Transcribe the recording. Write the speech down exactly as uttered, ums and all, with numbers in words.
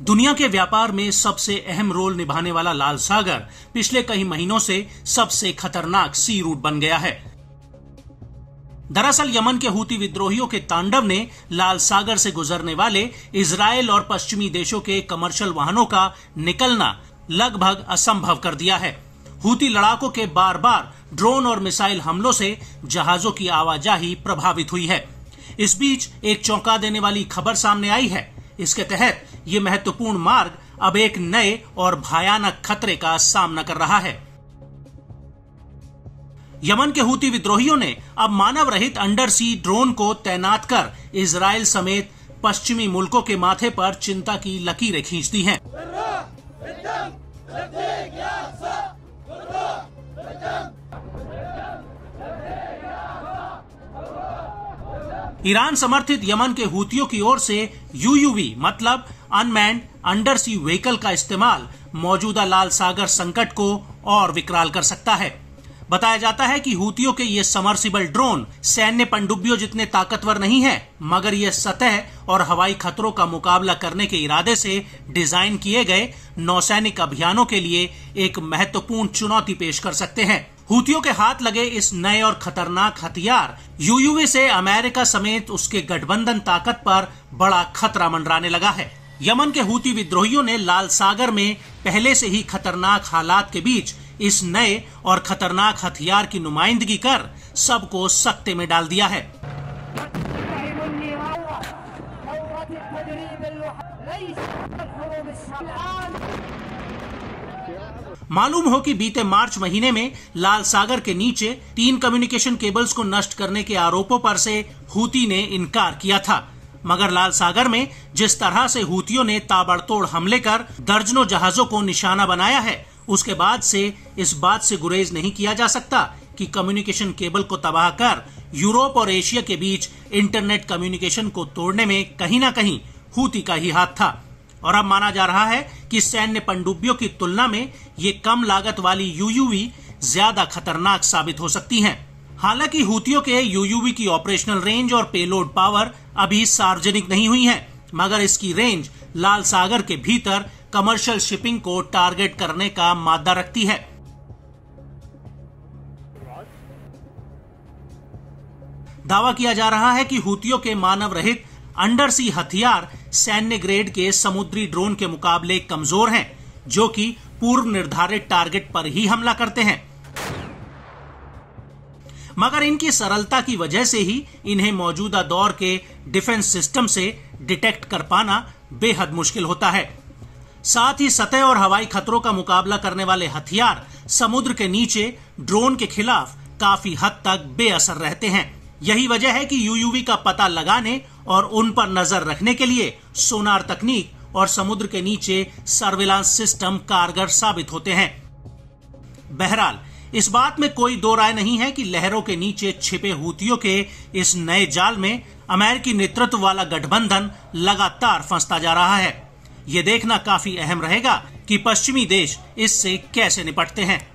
दुनिया के व्यापार में सबसे अहम रोल निभाने वाला लाल सागर पिछले कई महीनों से सबसे खतरनाक सी रूट बन गया है। दरअसल यमन के हूती विद्रोहियों के तांडव ने लाल सागर से गुजरने वाले इजराइल और पश्चिमी देशों के कमर्शियल वाहनों का निकलना लगभग असंभव कर दिया है। हूती लड़ाकों के बार बार ड्रोन और मिसाइल हमलों से जहाजों की आवाजाही प्रभावित हुई है। इस बीच एक चौंका देने वाली खबर सामने आई है। इसके तहत ये महत्वपूर्ण मार्ग अब एक नए और भयानक खतरे का सामना कर रहा है। यमन के हूती विद्रोहियों ने अब मानव रहित अंडर सी ड्रोन को तैनात कर इजराइल समेत पश्चिमी मुल्कों के माथे पर चिंता की लकीरें खींच दी हैं। ईरान समर्थित यमन के हूतियों की ओर से यूयूवी मतलब अनमैन्ड अंडर सी व्हीकल का इस्तेमाल मौजूदा लाल सागर संकट को और विकराल कर सकता है। बताया जाता है कि हूतियों के ये समर्सिबल ड्रोन सैन्य पनडुब्बियों जितने ताकतवर नहीं है, मगर ये सतह और हवाई खतरों का मुकाबला करने के इरादे से डिजाइन किए गए नौसैनिक अभियानों के लिए एक महत्वपूर्ण चुनौती पेश कर सकते हैं। हूतियों के हाथ लगे इस नए और खतरनाक हथियार यूयूवी से अमेरिका समेत उसके गठबंधन ताकत पर बड़ा खतरा मंडराने लगा है। यमन के हूती विद्रोहियों ने लाल सागर में पहले से ही खतरनाक हालात के बीच इस नए और खतरनाक हथियार की नुमाइंदगी कर सबको सकते में डाल दिया है। मालूम हो कि बीते मार्च महीने में लाल सागर के नीचे तीन कम्युनिकेशन केबल्स को नष्ट करने के आरोपों पर से हूती ने इनकार किया था, मगर लाल सागर में जिस तरह से हूतियों ने ताबड़तोड़ हमले कर दर्जनों जहाजों को निशाना बनाया है, उसके बाद से इस बात से गुरेज नहीं किया जा सकता कि कम्युनिकेशन केबल को तबाह कर यूरोप और एशिया के बीच इंटरनेट कम्युनिकेशन को तोड़ने में कहीं ना कहीं हूती का ही हाथ था। और अब माना जा रहा है कि सैन्य पनडुब्बियों की तुलना में ये कम लागत वाली यूयूवी ज्यादा खतरनाक साबित हो सकती हैं। हालांकि हूतियों के यूयूवी की ऑपरेशनल रेंज और पेलोड पावर अभी सार्वजनिक नहीं हुई है, मगर इसकी रेंज लाल सागर के भीतर कमर्शियल शिपिंग को टारगेट करने का मादा रखती है। दावा किया जा रहा है कि हूतियों के मानव रहित अंडर सी हथियार सैन्य ग्रेड के समुद्री ड्रोन के मुकाबले कमजोर हैं, जो कि पूर्व निर्धारित टारगेट पर ही हमला करते हैं। मगर इनकी सरलता की वजह से ही इन्हें मौजूदा दौर के डिफेंस सिस्टम से डिटेक्ट कर पाना बेहद मुश्किल होता है। साथ ही सतह और हवाई खतरों का मुकाबला करने वाले हथियार समुद्र के नीचे ड्रोन के खिलाफ काफी हद तक बेअसर रहते हैं। यही वजह है कि यूयूवी का पता लगाने और उन पर नजर रखने के लिए सोनार तकनीक और समुद्र के नीचे सर्विलांस सिस्टम कारगर साबित होते हैं। बहरहाल इस बात में कोई दो राय नहीं है कि लहरों के नीचे छिपे हूतियों के इस नए जाल में अमेरिकी नेतृत्व वाला गठबंधन लगातार फंसता जा रहा है। ये देखना काफी अहम रहेगा कि पश्चिमी देश इससे कैसे निपटते हैं।